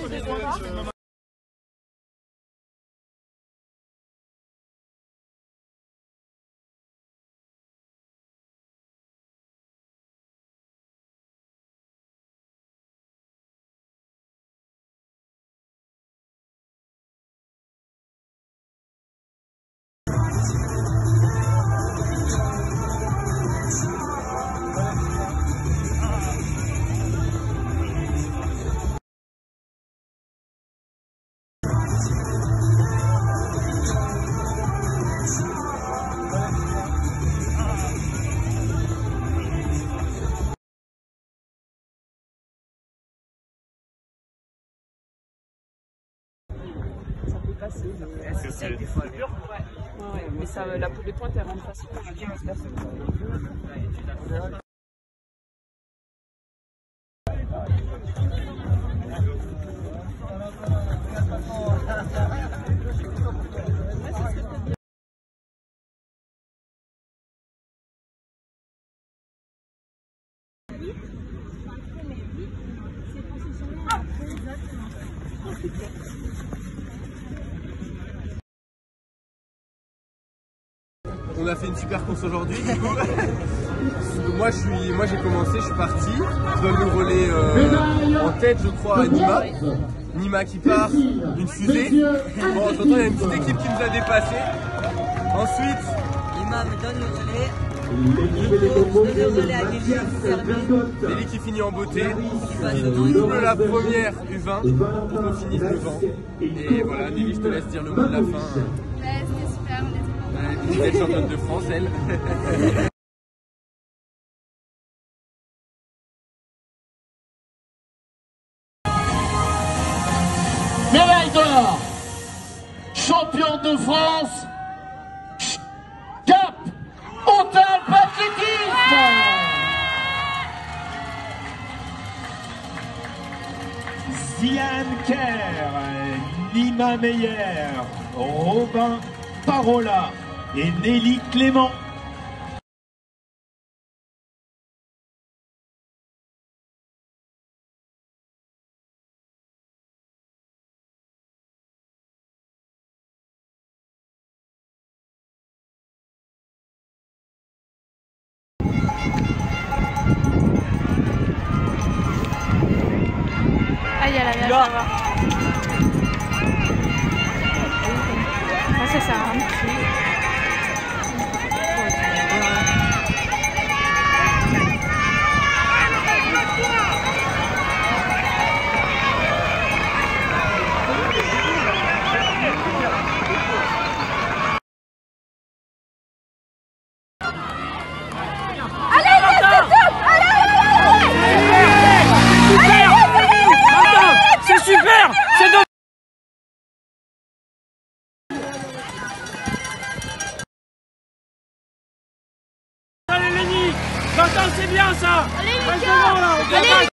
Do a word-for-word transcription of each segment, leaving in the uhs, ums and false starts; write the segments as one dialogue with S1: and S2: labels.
S1: C'est c'est dur. Ouais. Ouais, mais ça, la poule de pointe elle rentre facilement.
S2: On a fait une super course aujourd'hui, du coup. moi, je suis, moi, j'ai commencé, je suis parti. Je donne le relais euh, en tête, je crois, à Nima. Nima qui part, une fusée. Bon, j'entends, il y a une petite équipe qui nous a dépassés. Ensuite,
S3: Nima me donne le relais. Je donne le relais à Nelly qui termine.
S2: Nelly qui finit en beauté, qui double la première U vingt pour qu'on finisse devant. Et voilà, Nelly, je te laisse dire le mot de la fin.
S4: Ouais, c'était super, on était
S2: Elle est championne de France, elle.
S5: Médaille d'or, champion de France, Cap Haute-Alpes Athlétisme.
S6: Ziane Kerr, Nima Meyer, Robin Parola et Nelly Clément.
S4: Ah, il y a la nage là-bas. Ah, ça sert à rien.
S7: J'entends, c'est bien ça.
S4: Allez les
S7: Reste
S4: gars,
S7: devant, là.
S4: allez.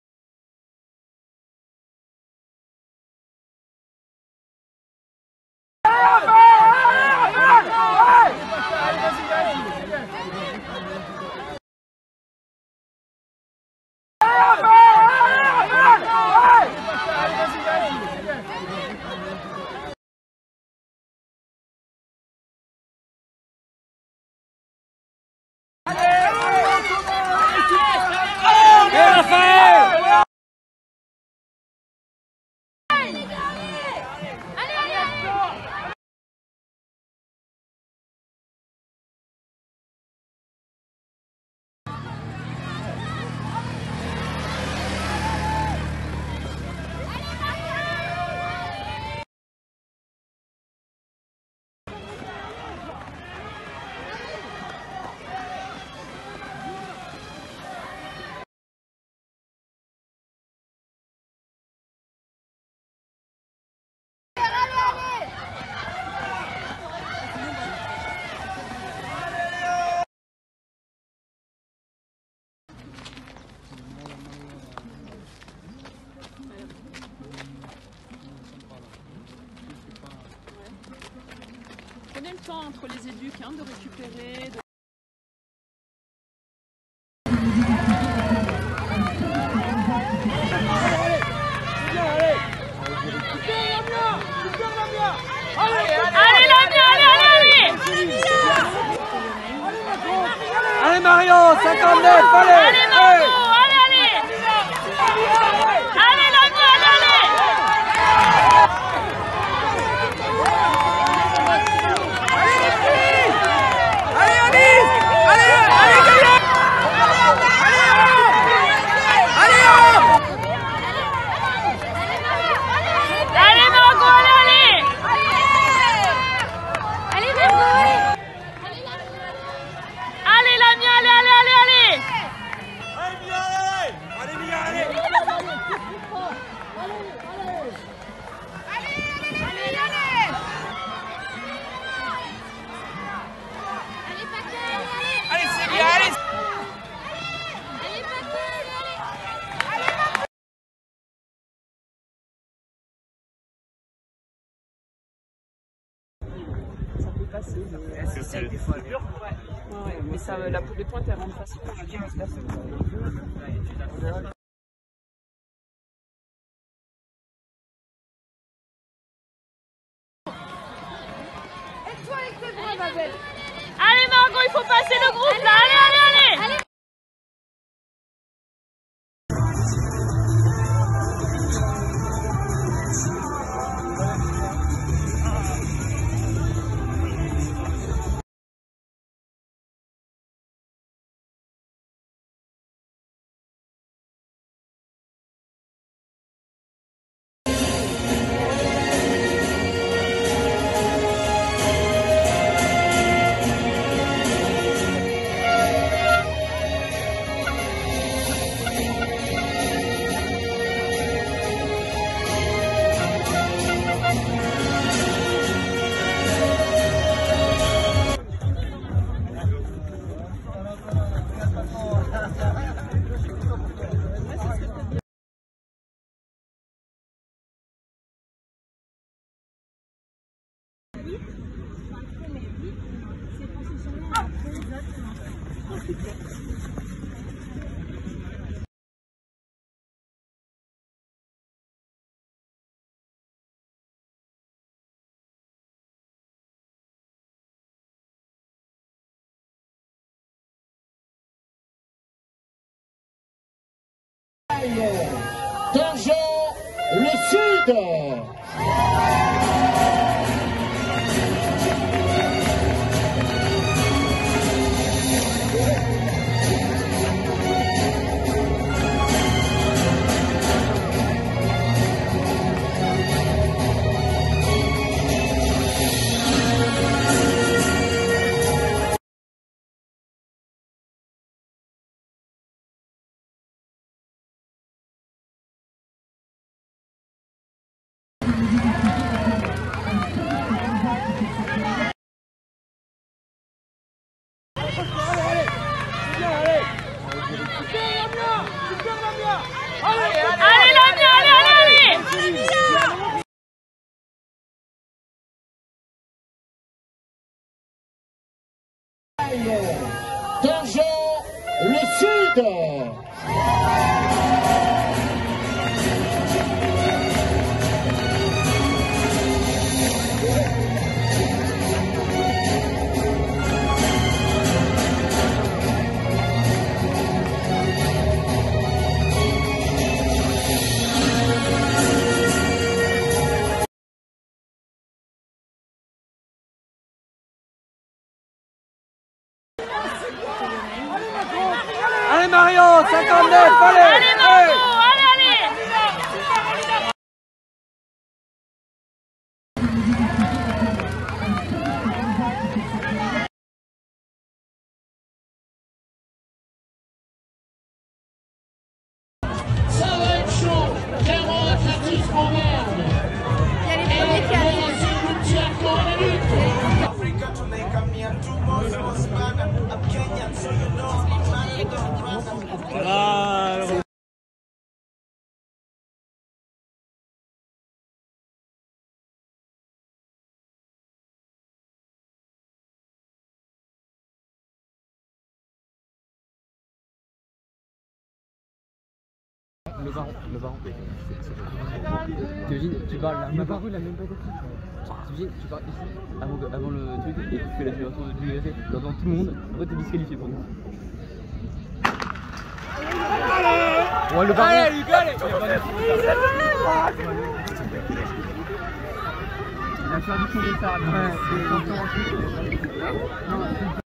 S1: Prenez le temps entre les éduques hein, de récupérer. De...
S7: Marion, cinquante-neuf, allez.
S8: Allez Margot, allez, allez. Allez Lamia, allez, allez.
S7: Allez Alice, allez, allez Gaël.
S8: Allez Margot, allez, allez.
S4: Allez, Margot, allez.
S8: Allez Lamia, allez, allez, allez, allez.
S7: Allez Mia, allez. Allez Célia, allez.
S1: Ça peut passer. C'est celle des fois. Ouais. Ouais, mais ça, la poule de pointe, elle rentre facile.
S8: Allez Margot, il faut passer le groupe là, allez, allez, allez.
S5: Donjon, le Sud.
S8: Allez Lamia, allez, allez, allez.
S5: Donjon, le Sud.
S7: Allez Marion, cinquante-neuf, allez.
S8: Allez Margot, allez, allez.
S5: Ça va être chaud. Clermont Athlétisme en merde.
S4: Il y a les premiers qui arrivent.
S9: Le baron, le baron. T'imagines, tu parles là. Le baron, il a même pas été pris. T'imagines, tu parles ici, avant, avant le truc, et tu fais la génération de l'U F F devant tout le monde, après t'es disqualifié pour nous. On va le barrer.
S7: Allez, Lucas, allez.
S9: Il va faire du tour de table. Ouais, c'est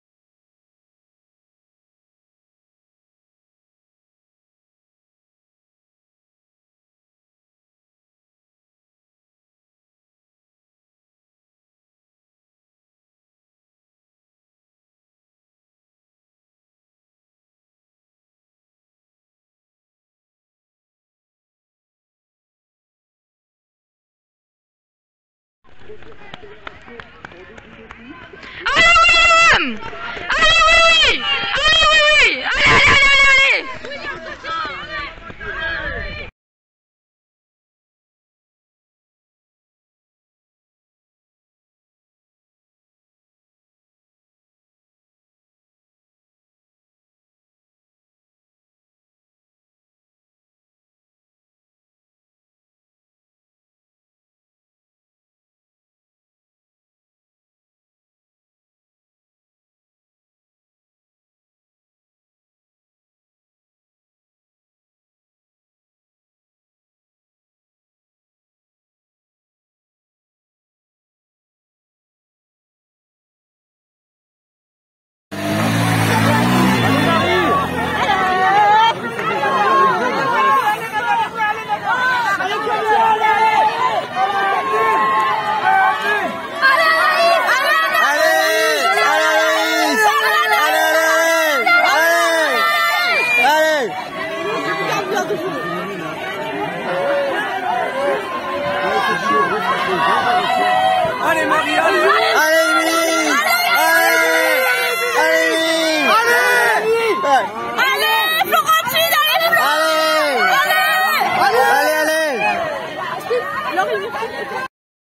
S7: Allez, Marie, allez.
S10: Allez, Louise. Allez. Allez. Allez.
S8: Allez, Florentine, allez,
S10: Allez. Allez, allez.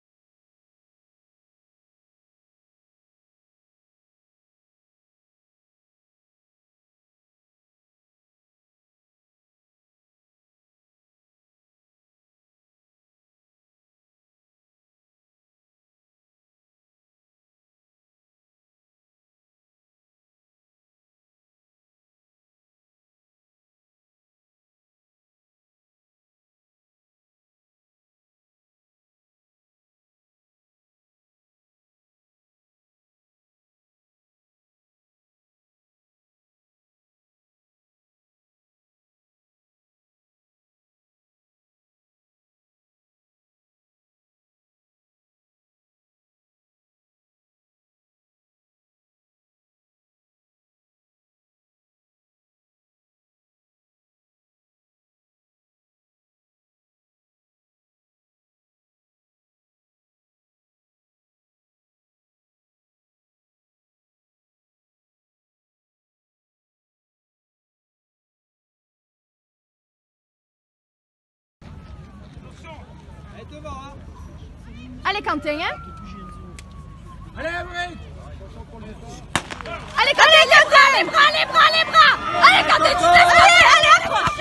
S4: Allez, Quentin, hein?
S7: Allez, Avril.
S4: Allez, Quentin, les bras, les bras, les bras, les bras! Allez, Quentin, tu te laisses aller! Allez, accroche!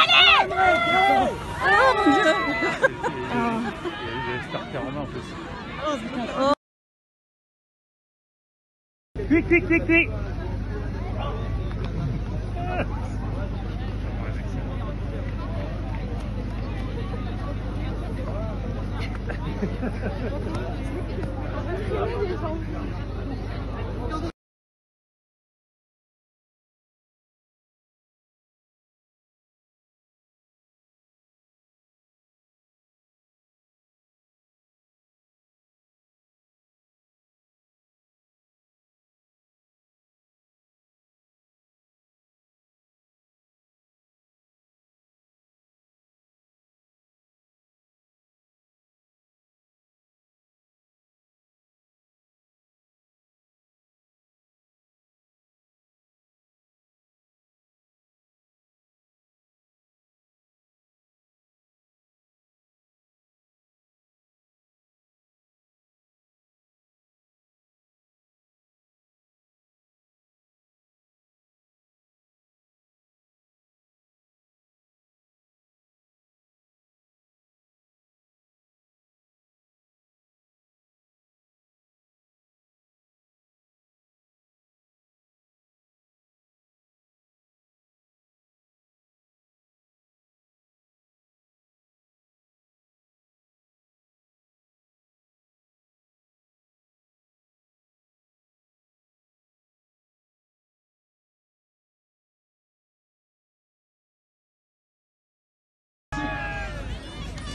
S4: Allez!
S6: Quick, quick, quick, quick.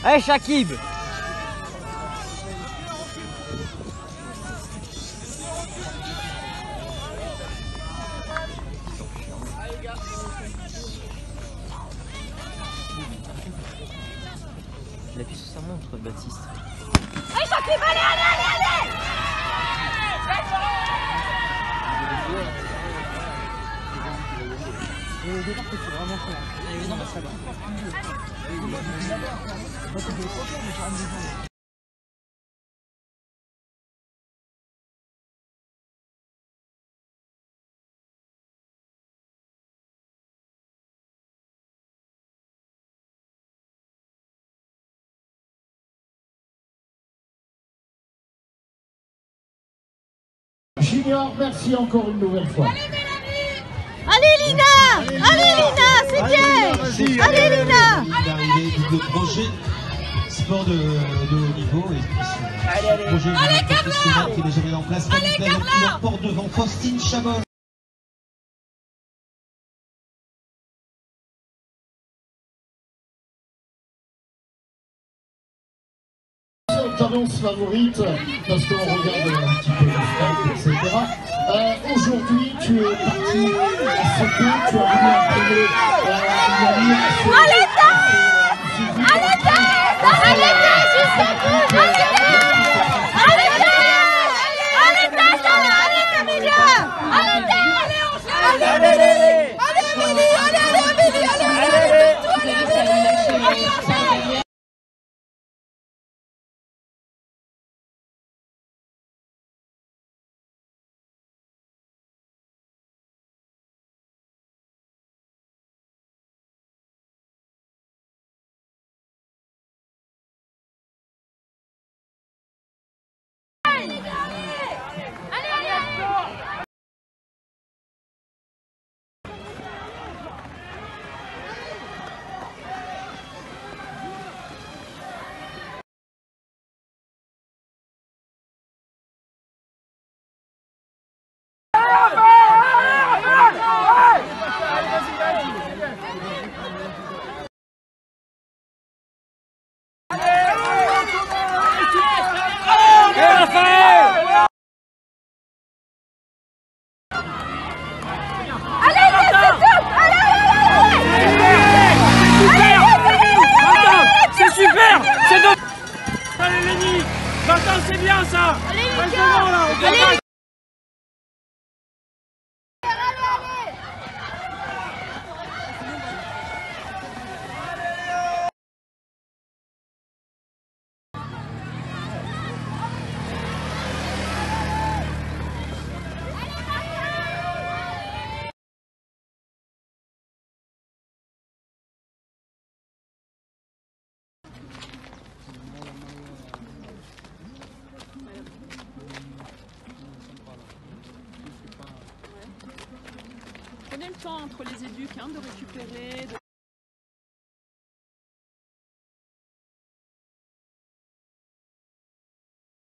S10: Allez, Shakib. Il appuie sur sa montre, Baptiste.
S4: Allez, Shakib, allez, allez, allez, allez.
S9: Et au départ, c'est vraiment ça. Et non, ça va.
S11: Junior, merci encore une nouvelle fois.
S4: Allez Lina, allez Lina, c'est bien. Allez Lina.
S12: D'arriver de projet sport de, de haut niveau et puis ce projet professionnel qui est déjà mis en place. Allez Carla. Qui l'emporte devant Faustine Chabot.
S11: Tendance favorite, parce qu'on regarde un petit peu le stade, et cetera. Euh, Aujourd'hui, tu es parti à ce que tu as voulu imprimer euh, une amie assez...
S4: Allez Tess, allez Tess, allez Tess, jusqu'à bout, allez Tess, allez Tess, allez Tess, allez Camilla, allez Tess, allez allez allez allez Amélie, allez allez Amélie, allez allez allez allez allez allez.
S5: C'est bien ça.
S4: Allez les gars, allez.
S1: Prenez le temps entre les éduques hein, de récupérer. De...